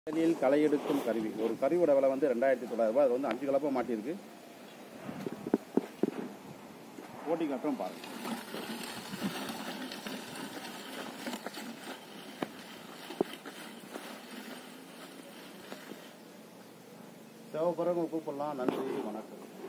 வயலில் களை எடுக்கும் கருவி. ஒரு கருவியோட விலை வந்து 2900 ரூபாய். அது வந்து 5 கலப்பை மாட்டியிருக்கு. போட்டி கட்டம் பாருங்க. தேவைப்படுறவங்க கூப்பிடலாம். நன்றி, வணக்கம்.